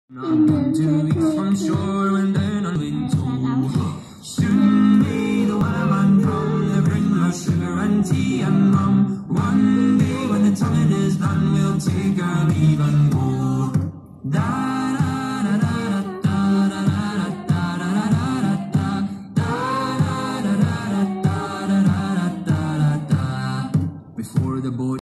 Not 2 weeks from shore and then I'm in tow. Soon may the waterman come to bring us sugar and tea and rum. One day when the tonguing is done, we'll take our leave and go.